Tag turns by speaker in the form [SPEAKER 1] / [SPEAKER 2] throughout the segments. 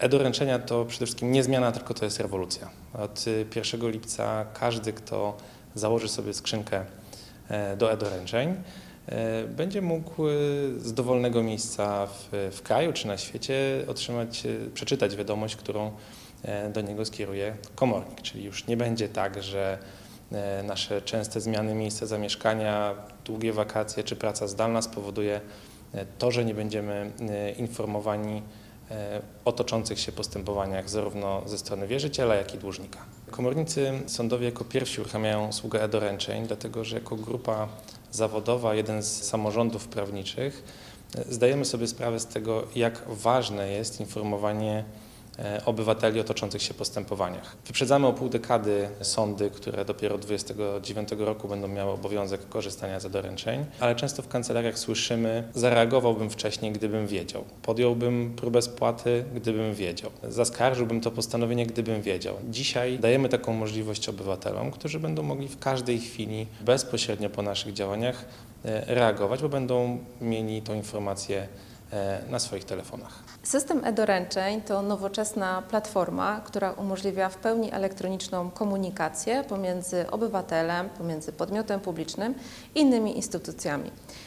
[SPEAKER 1] E-doręczenia to przede wszystkim nie zmiana, tylko to jest rewolucja. Od 1 lipca każdy, kto założy sobie skrzynkę do e-doręczeń, będzie mógł z dowolnego miejsca w kraju czy na świecie przeczytać wiadomość, którą do niego skieruje komornik. Czyli już nie będzie tak, że nasze częste zmiany miejsca zamieszkania, długie wakacje czy praca zdalna spowoduje to, że nie będziemy informowani o toczących się postępowaniach zarówno ze strony wierzyciela, jak i dłużnika. Komornicy sądowi jako pierwsi uruchamiają usługę e-doręczeń, dlatego że jako grupa zawodowa, jeden z samorządów prawniczych, zdajemy sobie sprawę z tego, jak ważne jest informowanie obywateli o toczących się postępowaniach. Wyprzedzamy o pół dekady sądy, które dopiero od 2029 roku będą miały obowiązek korzystania z e-doręczeń, ale często w kancelariach słyszymy: zareagowałbym wcześniej, gdybym wiedział, podjąłbym próbę spłaty, gdybym wiedział, zaskarżyłbym to postanowienie, gdybym wiedział. Dzisiaj dajemy taką możliwość obywatelom, którzy będą mogli w każdej chwili bezpośrednio po naszych działaniach reagować, bo będą mieli tą informację na swoich telefonach.
[SPEAKER 2] System e-doręczeń to nowoczesna platforma, która umożliwia w pełni elektroniczną komunikację pomiędzy obywatelem, pomiędzy podmiotem publicznym i innymi instytucjami.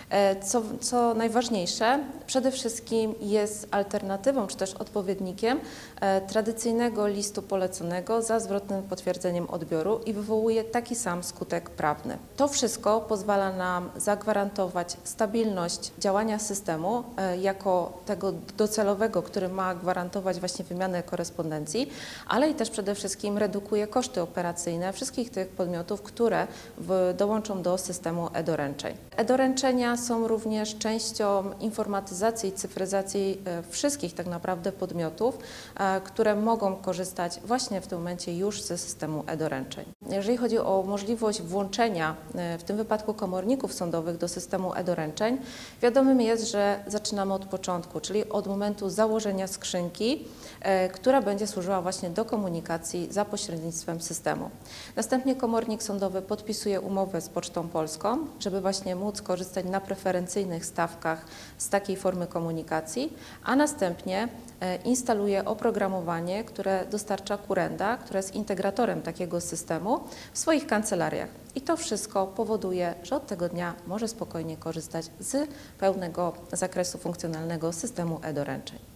[SPEAKER 2] Co najważniejsze, przede wszystkim jest alternatywą czy też odpowiednikiem tradycyjnego listu poleconego za zwrotnym potwierdzeniem odbioru i wywołuje taki sam skutek prawny. To wszystko pozwala nam zagwarantować stabilność działania systemu jako tego docelowego, który ma gwarantować właśnie wymianę korespondencji, ale i też przede wszystkim redukuje koszty operacyjne wszystkich tych podmiotów, które dołączą do systemu e-doręczeń. E-doręczenia są również częścią informatyzacji i cyfryzacji wszystkich tak naprawdę podmiotów, które mogą korzystać właśnie w tym momencie już ze systemu e-doręczeń. Jeżeli chodzi o możliwość włączenia w tym wypadku komorników sądowych do systemu e-doręczeń, wiadomym jest, że zaczynamy od początku, czyli od momentu założenia skrzynki, która będzie służyła właśnie do komunikacji za pośrednictwem systemu. Następnie komornik sądowy podpisuje umowę z Pocztą Polską, żeby właśnie móc korzystać na preferencyjnych stawkach z takiej formy komunikacji, a następnie instaluje oprogramowanie, które dostarcza kurenda, które jest integratorem takiego systemu w swoich kancelariach. I to wszystko powoduje, że od tego dnia może spokojnie korzystać z pełnego zakresu funkcjonalnego systemu e-doręczeń.